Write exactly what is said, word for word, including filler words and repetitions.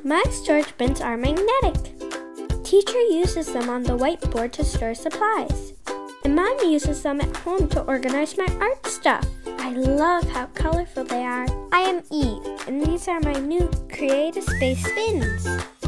My storage bins are magnetic. Teacher uses them on the whiteboard to store supplies. And Mom uses them at home to organize my art stuff. I love how colorful they are. I am Eve, and these are my new Create a Space bins.